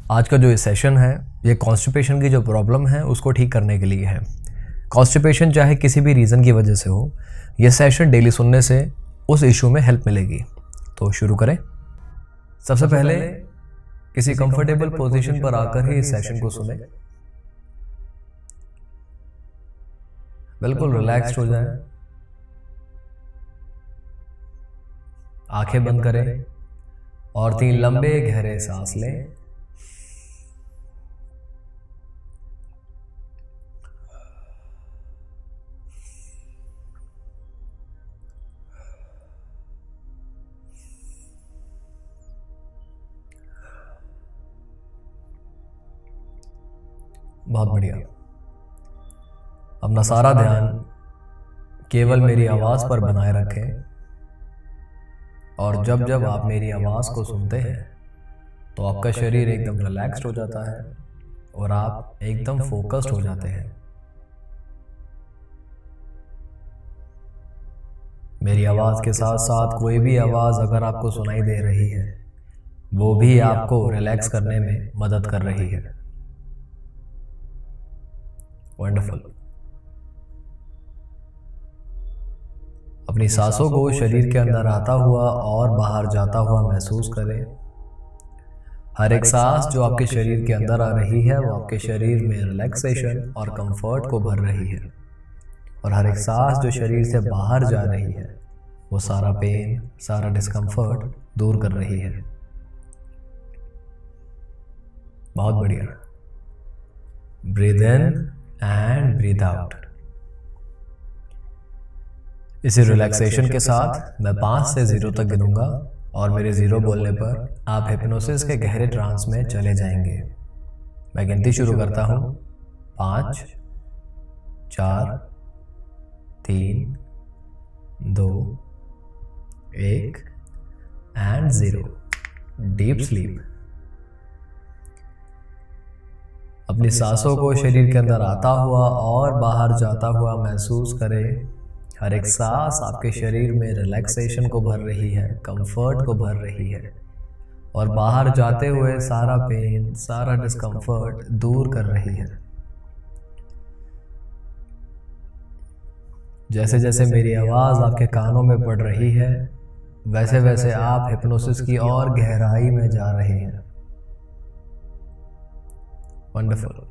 आज का जो ये सेशन है ये कॉन्स्टिपेशन की जो प्रॉब्लम है उसको ठीक करने के लिए है। कॉन्स्टिपेशन चाहे किसी भी रीज़न की वजह से हो, ये सेशन डेली सुनने से उस इशू में हेल्प मिलेगी। तो शुरू करें। सबसे पहले किसी कंफर्टेबल पोजीशन पर आकर ही इस सेशन को सुने। बिल्कुल रिलैक्स्ड हो जाएं, आंखें बंद करें और 3 लंबे गहरे सांस लें। बहुत बढ़िया। अपना सारा ध्यान केवल मेरी आवाज़ पर बनाए रखें और जब जब आप मेरी आवाज़ को सुनते हैं तो आपका शरीर एकदम रिलैक्स्ड हो जाता है और आप एकदम फोकस्ड हो जाते हैं। मेरी आवाज़ के साथ साथ कोई भी आवाज़ अगर आपको सुनाई दे रही है वो भी आपको रिलैक्स करने में मदद कर रही है। वंडरफुल। अपनी सांसों को शरीर के अंदर आता हुआ और बाहर जाता हुआ महसूस करें। हर एक सांस जो आपके शरीर के अंदर आ रही है वो आपके शरीर में रिलैक्सेशन और कंफर्ट को भर रही है, और हर एक सांस जो शरीर से बाहर जा रही है वो सारा पेन, सारा डिस्कम्फर्ट दूर कर रही है। बहुत बढ़िया। Breathe in and breathe out. इसी रिलैक्सेशन के साथ मैं 5 से 0 तक गिनूंगा और मेरे 0 बोलने पर आप हिप्नोसिस के गहरे ट्रांस में चले जाएंगे। मैं गिनती शुरू करता हूं। 5, 4, 3, 2, 1 एंड 0। Deep sleep. अपनी सांसों को शरीर के अंदर आता हुआ और बाहर जाता हुआ महसूस करें। हर एक सांस आपके शरीर में रिलैक्सेशन को भर रही है, कंफर्ट को भर रही है, और बाहर जाते हुए सारा पेन, सारा डिस्कम्फर्ट दूर कर रही है। जैसे जैसे मेरी आवाज़ आपके कानों में पड़ रही है वैसे वैसे आप हिप्नोसिस की और गहराई में जा रहे हैं। वंडरफुल।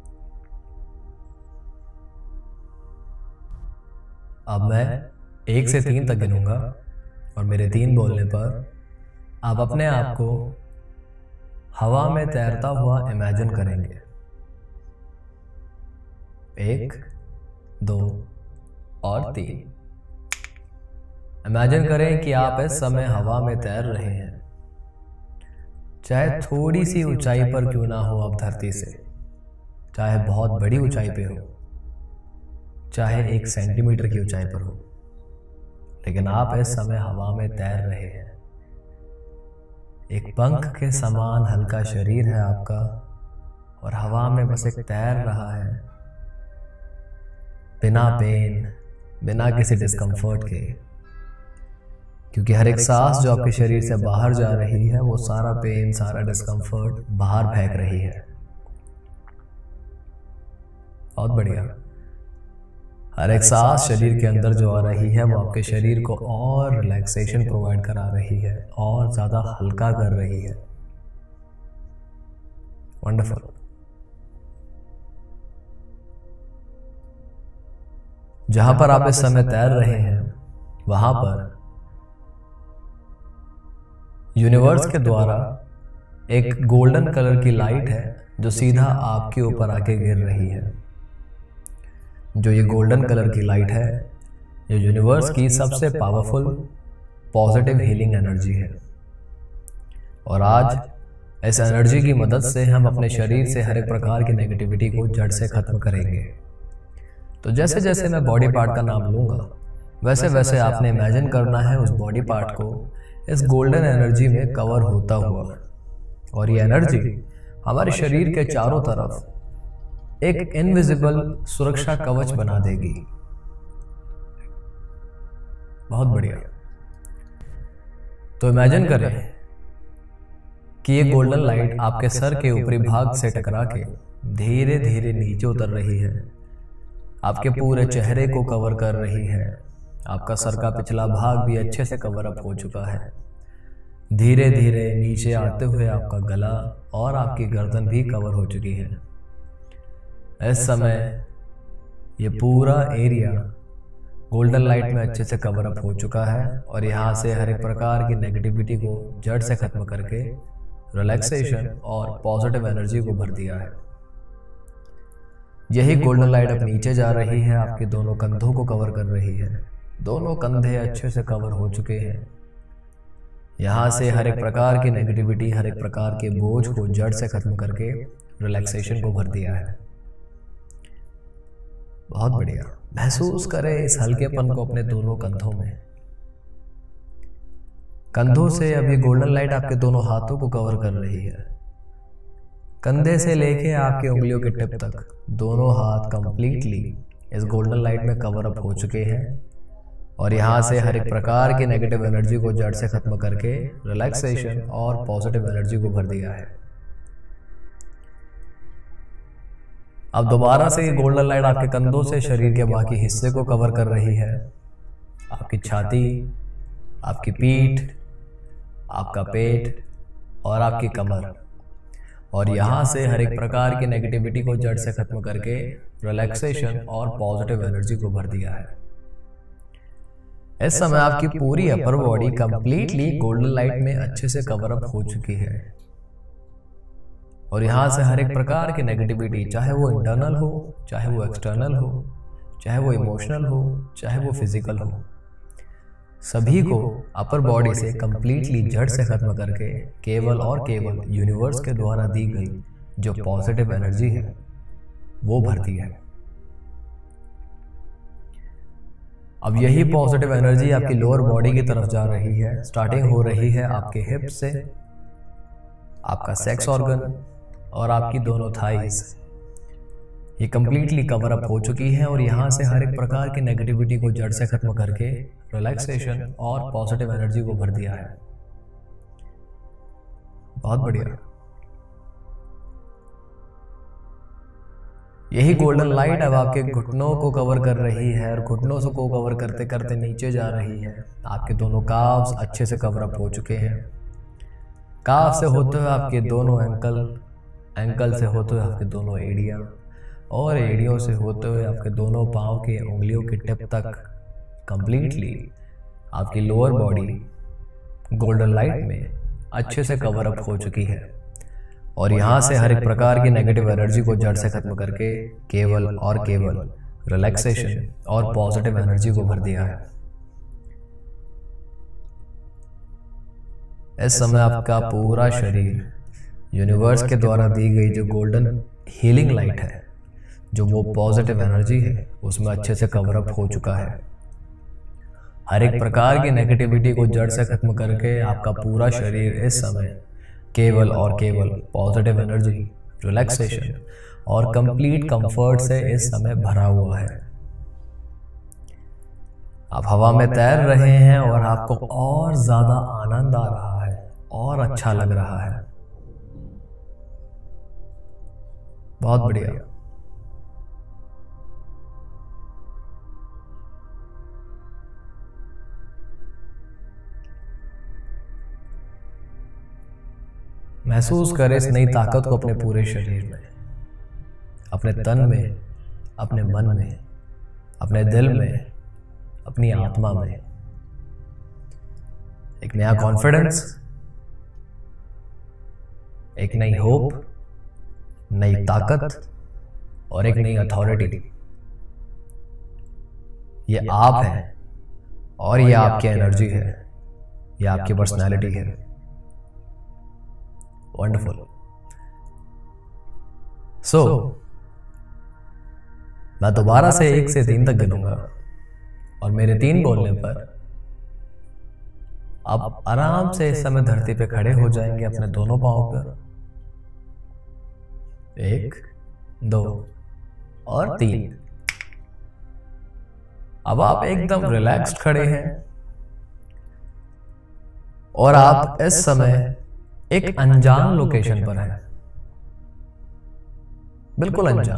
अब मैं 1 से 3 तक गिनूंगा और मेरे 3 बोलने पर आप अपने आप को हवा में तैरता हुआ इमेजिन करेंगे। 1, 2 और 3। इमेजिन करें कि आप इस समय हवा में तैर रहे हैं, चाहे थोड़ी सी ऊंचाई पर क्यों ना हो आप धरती से, चाहे बहुत बड़ी ऊंचाई पे हो, चाहे 1 सेंटीमीटर की ऊंचाई पर हो, लेकिन आप इस समय हवा में तैर रहे हैं। एक पंख के समान हल्का शरीर है आपका और हवा में बस एक तैर रहा है, बिना पेन, बिना किसी डिस्कम्फर्ट के, क्योंकि हर एक सांस जो आपके शरीर से बाहर जा रही है वो सारा पेन, सारा डिस्कम्फर्ट बाहर फेंक रही है। बहुत बढ़िया। हर एक सांस शरीर के अंदर जो आ रही है वो आपके शरीर को और रिलैक्सेशन प्रोवाइड करा रही है और ज़्यादा हल्का कर रही है। वंडरफुल। जहां पर आप इस समय तैर रहे हैं वहां पर यूनिवर्स के द्वारा एक गोल्डन कलर की लाइट है जो सीधा आपके ऊपर आके गिर रही है। जो ये गोल्डन कलर की लाइट है ये यूनिवर्स की सबसे पावरफुल पॉजिटिव हीलिंग एनर्जी है, और आज इस एनर्जी की मदद से हम अपने शरीर से हर एक प्रकार की नेगेटिविटी को जड़ से खत्म करेंगे। तो जैसे जैसे मैं बॉडी पार्ट का नाम लूंगा वैसे वैसे आपने इमेजिन करना है उस बॉडी पार्ट को इस गोल्डन एनर्जी में कवर होता हुआ, और ये एनर्जी हमारे शरीर के चारों तरफ एक इनविजिबल सुरक्षा कवच बना देगी। बहुत बढ़िया। तो इमेजिन करें कि ये गोल्डन लाइट आपके सर के ऊपरी भाग से टकरा के धीरे धीरे नीचे उतर रही है, आपके पूरे चेहरे को कवर कर रही है। आपका सर का पिछला भाग भी अच्छे से कवर अप हो चुका है। धीरे धीरे नीचे आते हुए आपका गला और आपकी गर्दन भी कवर हो चुकी है। इस समय ये पूरा एरिया गोल्डन लाइट में अच्छे से कवर अप हो चुका है और यहाँ से हर एक प्रकार की नेगेटिविटी को जड़ से खत्म करके रिलैक्सेशन और पॉजिटिव एनर्जी को भर दिया है। यही गोल्डन लाइट अब नीचे जा रही है, आपके दोनों कंधों को कवर कर रही है। दोनों कंधे अच्छे से कवर हो चुके हैं। यहाँ से हर एक प्रकार की नेगेटिविटी, हर एक प्रकार के बोझ को जड़ से खत्म करके रिलैक्सेशन को भर दिया है। बहुत बढ़िया। महसूस करें इस हल्केपन को अपने दोनों कंधों में। कंधों से अभी गोल्डन लाइट आपके दोनों हाथों को कवर कर रही है। कंधे से लेके आपके उंगलियों के टिप तक दोनों हाथ कंप्लीटली इस गोल्डन लाइट में कवर अप हो चुके हैं और यहाँ से हर एक प्रकार की नेगेटिव एनर्जी को जड़ से खत्म करके रिलैक्सेशन और पॉजिटिव एनर्जी को भर दिया है। अब दोबारा से ये गोल्डन लाइट आपके कंधों से शरीर के बाकी हिस्से को कवर कर रही है। आपकी छाती, आपकी पीठ, आपका पेट और आपकी कमर, और यहाँ से हर एक प्रकार की नेगेटिविटी को जड़ से खत्म करके रिलैक्सेशन और पॉजिटिव एनर्जी को भर दिया है। इस समय आपकी पूरी upper body completely golden light में अच्छे से कवर अप हो चुकी है और यहाँ से हर एक प्रकार की नेगेटिविटी, चाहे वो इंटरनल हो, चाहे वो एक्सटर्नल हो, चाहे वो इमोशनल हो, चाहे वो फिजिकल हो, सभी को अपर बॉडी से कंप्लीटली जड़ से खत्म करके केवल और केवल यूनिवर्स के द्वारा दी गई जो पॉजिटिव एनर्जी है वो भरती है। अब यही पॉजिटिव एनर्जी आपकी लोअर बॉडी की तरफ जा रही है। स्टार्टिंग हो रही है आपके हिप से, आपका सेक्स ऑर्गन और आपकी दोनों थाइज, ये कंप्लीटली कवर अप हो चुकी है और यहाँ से हर एक प्रकार की नेगेटिविटी को जड़ से खत्म करके रिलैक्सेशन और पॉजिटिव एनर्जी को भर दिया है। बहुत बढ़िया। यही गोल्डन लाइट अब आपके घुटनों को कवर कर रही है और घुटनों से को कवर करते करते नीचे जा रही है। आपके दोनों काव्स अच्छे से कवर अप हो चुके हैं। काफ से होते हुए आपके दोनों एंकल, एंकल से होते हुए आपके दोनों एड़ियाँ और एड़ियों से होते हुए आपके दोनों पाँव के उंगलियों की टिप तक कंप्लीटली आपकी लोअर बॉडी गोल्डन लाइट में अच्छे से कवर अप हो चुकी है और यहाँ से हर एक प्रकार की नेगेटिव एनर्जी को जड़ से खत्म करके केवल और केवल रिलैक्सेशन और पॉजिटिव एनर्जी को भर दिया है। इस समय आपका पूरा शरीर यूनिवर्स के द्वारा दी गई जो गोल्डन हीलिंग लाइट है, जो वो पॉजिटिव एनर्जी है, उसमें अच्छे से कवर अप हो चुका है। हर एक प्रकार की नेगेटिविटी को जड़ से खत्म करके आपका पूरा शरीर इस समय केवल और केवल पॉजिटिव एनर्जी, रिलैक्सेशन और कंप्लीट कंफर्ट से इस समय भरा हुआ है। आप हवा में तैर रहे हैं और आपको और ज्यादा आनंद आ रहा है और अच्छा लग रहा है। बहुत बढ़िया। महसूस करें इस नई ताकत को अपने पूरे शरीर में, अपने तन में, अपने मन में, अपने दिल में, अपनी आत्मा में। एक नया कॉन्फिडेंस, एक नई होप, नई ताकत और एक नई अथॉरिटी। ये आप हैं और ये आपकी एनर्जी है, ये आपकी पर्सनैलिटी है। वंडरफुल। सो मैं दोबारा से 1 से 3 तक गिनूंगा और मेरे 3 बोलने पर आप आराम से इस समय धरती पे खड़े हो जाएंगे अपने दोनों पांव पर। 1, 2 और 3। अब आप एकदम रिलैक्स्ड खड़े हैं और आप इस समय एक अनजान लोकेशन पर है, बिल्कुल अनजान।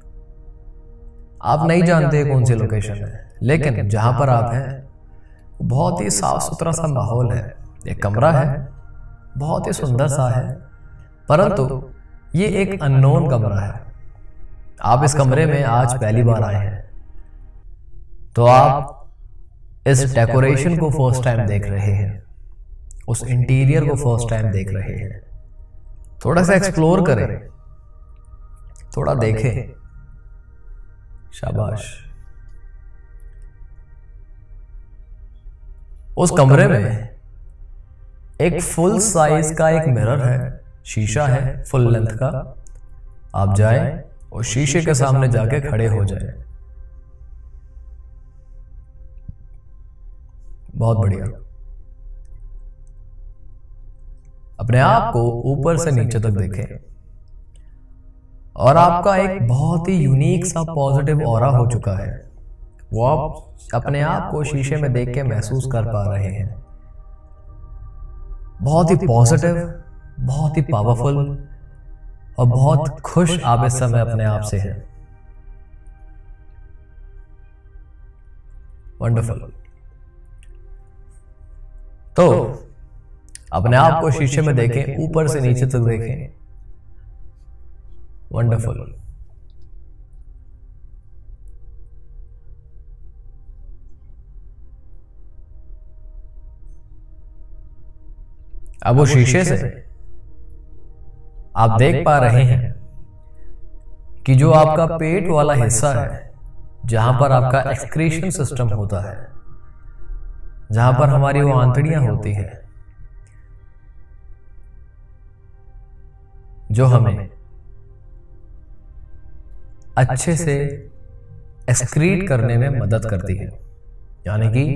आप नहीं जानते कौन सी लोकेशन है, लेकिन जहां पर आप हैं बहुत ही साफ सुथरा सा माहौल है। एक कमरा है, बहुत ही सुंदर सा है, परंतु ये एक अननोन कमरा है। आप इस कमरे में आज पहली बार आए हैं, तो आप इस डेकोरेशन को फर्स्ट टाइम देख रहे हैं, उस इंटीरियर को फर्स्ट टाइम देख रहे हैं। थोड़ा सा एक्सप्लोर करें, थोड़ा देखें। शाबाश। उस कमरे में एक फुल साइज का एक मिरर है, शीशा है फुल लेंथ का। आप जाएं और शीशे के सामने जाके खड़े हो जाएं। बहुत बढ़िया। अपने आप को ऊपर से नीचे तक देखें और आपका एक बहुत ही यूनिक सा पॉजिटिव ऑरा हो चुका है। वो आप अपने आप को शीशे में देख के महसूस कर पा रहे हैं। बहुत ही पॉजिटिव, बहुत ही पावरफुल और बहुत खुश आप इस समय अपने आप से हैं। वंडरफुल। तो अपने आप को शीशे में देखें, ऊपर से नीचे तक देखें। वंडरफुल। अब वो शीशे से आप देख पा रहे हैं कि जो आपका पेट वाला हिस्सा है, जहां पर आपका एक्सक्रीशन सिस्टम होता है, जहां पर हमारी वो आंतड़ियां होती हैं जो हमें अच्छे से एक्सक्रीट करने में मदद करती है। यानी कि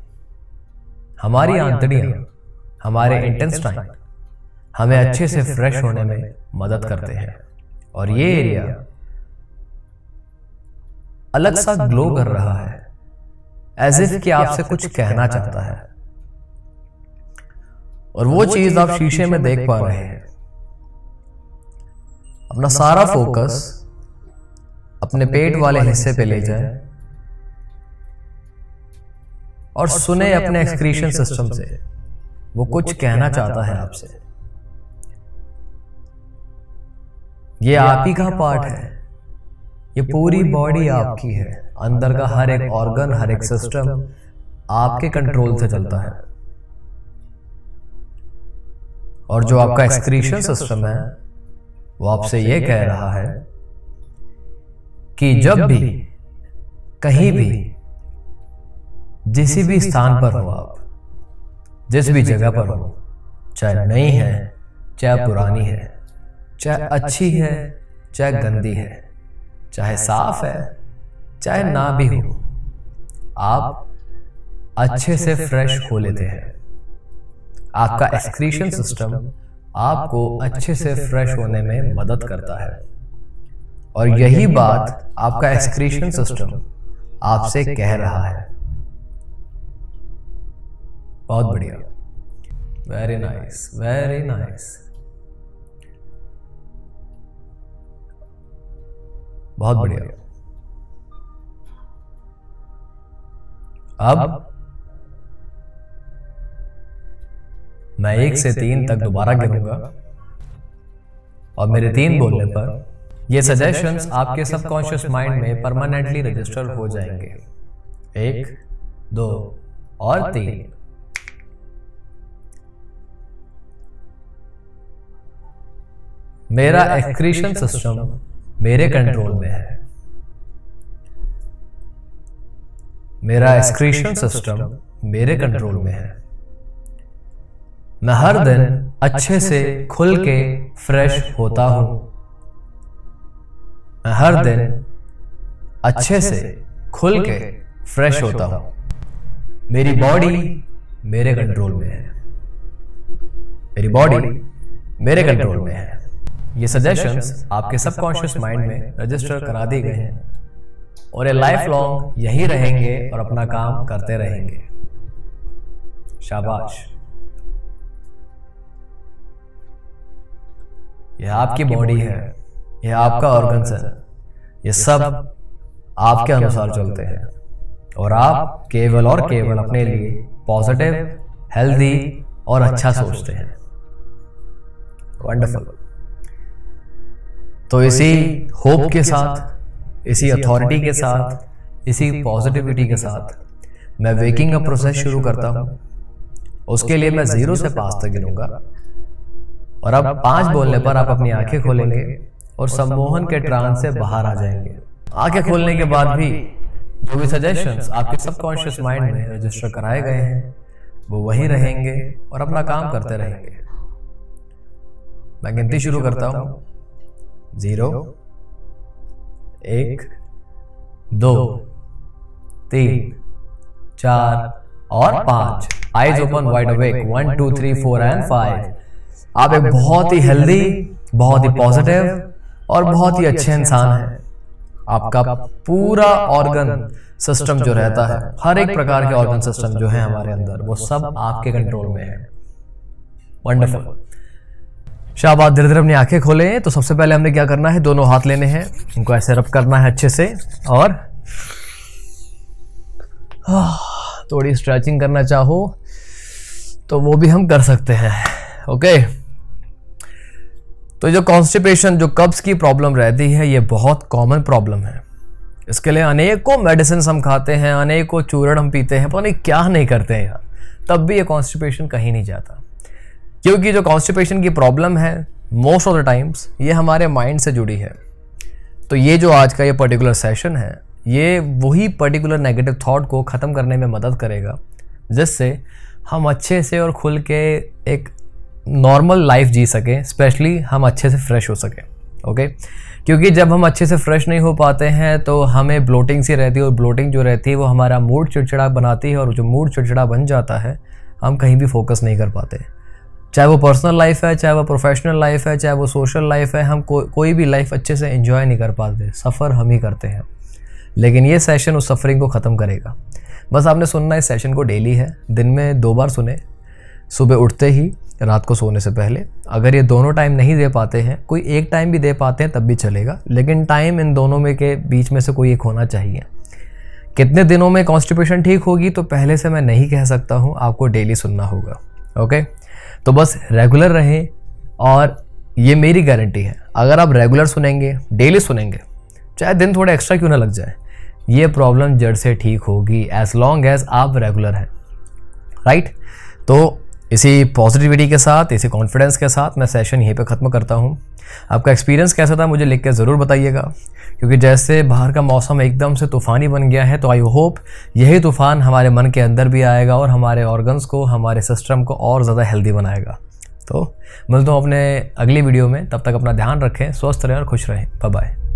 हमारी आंतड़ियां, हमारे इंटेस्टाइन हमें अच्छे से फ्रेश होने में मदद करते हैं। और ये एरिया अलग सा ग्लो कर रहा है, एज इफ कि आपसे कुछ कहना चाहता है। और वो चीज आप शीशे में देख पा रहे हैं। अपना सारा फोकस अपने पेट वाले हिस्से पे ले जाए और सुने अपने एक्सक्रीशन सिस्टम से, वो कुछ कहना चाहता है आपसे। ये आप ही का पार्ट है, ये पूरी बॉडी आपकी है। अंदर का हर एक ऑर्गन, हर एक सिस्टम आपके कंट्रोल से चलता है। और जो आपका एक्सक्रीशन सिस्टम है वो आपसे ये कह रहा है कि जब भी, कहीं भी, जिस भी स्थान पर हो आप, जिस भी जगह पर हो, चाहे नई है, चाहे पुरानी है, चाहे अच्छी है, चाहे गंदी है, चाहे साफ है, चाहे ना भी हो, आप अच्छे से फ्रेश हो लेते हैं। आपका एक्सक्रीशन सिस्टम आपको अच्छे से फ्रेश होने में मदद करता है। और यही बात आपका एक्सक्रीशन सिस्टम आपसे कह रहा है। बहुत बढ़िया। Very nice, very nice. बहुत बढ़िया। अब मैं 1 से 3 तक दोबारा गिनूंगा और मेरे 3 बोलने पर ये सजेशंस आपके सबकॉन्शियस माइंड में परमानेंटली रजिस्टर हो जाएंगे। 1, 2 और 3। मेरा एक्सक्रीशन सिस्टम मेरे कंट्रोल में है। मेरा एक्सक्रीशन सिस्टम मेरे कंट्रोल में है। मैं हर दिन अच्छे से खुल के फ्रेश होता हूं। मैं हर दिन अच्छे से खुल के फ्रेश होता हूं। मेरी बॉडी मेरे कंट्रोल में है। मेरी बॉडी मेरे कंट्रोल में है। ये सजेशंस आपके सबकॉन्शियस माइंड में रजिस्टर करा दिए गए हैं और ये लाइफ लॉन्ग यही रहेंगे और अपना काम करते रहेंगे। शाबाश। यह आपकी बॉडी है, यह आपका ऑर्गन्स है, ये सब आपके अनुसार चलते हैं और आप केवल और केवल अपने लिए पॉजिटिव, हेल्दी और अच्छा सोचते हैं। वंडरफुल। तो इसी होप के साथ, इसी अथॉरिटी के साथ, इसी पॉजिटिविटी के साथ मैं वेकिंग अप प्रोसेस शुरू करता हूं। उसके लिए मैं 0 से 5 तक गिनूंगा और अब 5 बोलने पर आप अपनी आंखें खोलेंगे और सम्मोहन के ट्रांस से बाहर आ जाएंगे। आंखें खोलने के बाद भी जो भी सजेशंस आपके सबकॉन्शियस माइंड में रजिस्टर कराए गए हैं वो वही रहेंगे और अपना काम करते रहेंगे। मैं गिनती शुरू करता हूं। 0, 1, 2, 3, 4 और 5। Eyes open wide awake. 1, 2, 3, 4 and 5। आप एक बहुत ही हेल्दी, बहुत ही पॉजिटिव और बहुत ही अच्छे इंसान हैं। आपका पूरा ऑर्गन सिस्टम जो रहता है, हर एक प्रकार के ऑर्गन सिस्टम जो है हमारे अंदर, वो सब आपके कंट्रोल में है। वंडरफुल। शाबाश। धीरे धीरे अपनी आंखें खोलें। तो सबसे पहले हमने क्या करना है, दोनों हाथ लेने हैं, इनको ऐसे रब करना है अच्छे से और थोड़ी स्ट्रेचिंग करना चाहो तो वो भी हम कर सकते हैं। ओके। तो जो कॉन्स्टिपेशन, जो कब्ज की प्रॉब्लम रहती है, ये बहुत कॉमन प्रॉब्लम है। इसके लिए अनेकों मेडिसिन हम खाते हैं, अनेकों चूर्ण हम पीते हैं, पता नहीं क्या नहीं करते हैं यार, तब भी ये कॉन्स्टिपेशन कहीं नहीं जाता। क्योंकि जो कॉन्स्टिपेशन की प्रॉब्लम है मोस्ट ऑफ द टाइम्स ये हमारे माइंड से जुड़ी है। तो ये जो आज का ये पर्टिकुलर सेशन है, ये वही पर्टिकुलर नेगेटिव थॉट को ख़त्म करने में मदद करेगा, जिससे हम अच्छे से और खुल के एक नॉर्मल लाइफ जी सकें, स्पेशली हम अच्छे से फ्रेश हो सकें। ओके। क्योंकि जब हम अच्छे से फ्रेश नहीं हो पाते हैं तो हमें ब्लोटिंग सी रहती है, और ब्लोटिंग जो रहती है वो हमारा मूड चिड़चिड़ा बनाती है, और जो मूड चिड़चिड़ा बन जाता है हम कहीं भी फोकस नहीं कर पाते। चाहे वो पर्सनल लाइफ है, चाहे वो प्रोफेशनल लाइफ है, चाहे वो सोशल लाइफ है, हम कोई भी लाइफ अच्छे से एंजॉय नहीं कर पाते, सफ़र हम ही करते हैं। लेकिन ये सेशन उस सफरिंग को ख़त्म करेगा। बस आपने सुनना इस सेशन को डेली है, दिन में 2 बार सुने, सुबह उठते ही, रात को सोने से पहले। अगर ये दोनों टाइम नहीं दे पाते हैं, कोई एक टाइम भी दे पाते हैं तब भी चलेगा, लेकिन टाइम इन दोनों में के बीच में से कोई एक होना चाहिए। कितने दिनों में कॉन्स्टिपेशन ठीक होगी तो पहले से मैं नहीं कह सकता हूँ, आपको डेली सुनना होगा। ओके। तो बस रेगुलर रहें, और ये मेरी गारंटी है, अगर आप रेगुलर सुनेंगे, डेली सुनेंगे, चाहे दिन थोड़ा एक्स्ट्रा क्यों ना लग जाए, ये प्रॉब्लम जड़ से ठीक होगी, एज लॉन्ग एज आप रेगुलर हैं। राइट। तो इसी पॉजिटिविटी के साथ, इसी कॉन्फिडेंस के साथ मैं सेशन यहीं पे ख़त्म करता हूँ। आपका एक्सपीरियंस कैसा था मुझे लिख के ज़रूर बताइएगा, क्योंकि जैसे बाहर का मौसम एकदम से तूफ़ानी बन गया है, तो आई होप यही तूफ़ान हमारे मन के अंदर भी आएगा और हमारे ऑर्गन्स को, हमारे सिस्टम को और ज़्यादा हेल्दी बनाएगा। तो मिलता हूँ अपने अगली वीडियो में, तब तक अपना ध्यान रखें, स्वस्थ रहें और खुश रहें। Bye bye.